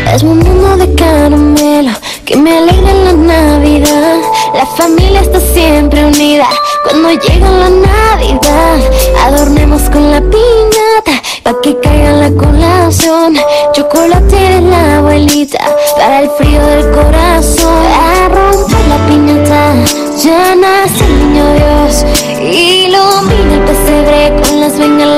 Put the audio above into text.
Es un mundo de caramelo que me alegra en la Navidad. La familia está siempre unida cuando llega la Navidad. Adornemos con la piñata pa' que caiga la colación. Chocolate de la abuelita para el frío del corazón. A romper la piñata, ya nace el niño Dios. Ilumina el pesebre con las bengalas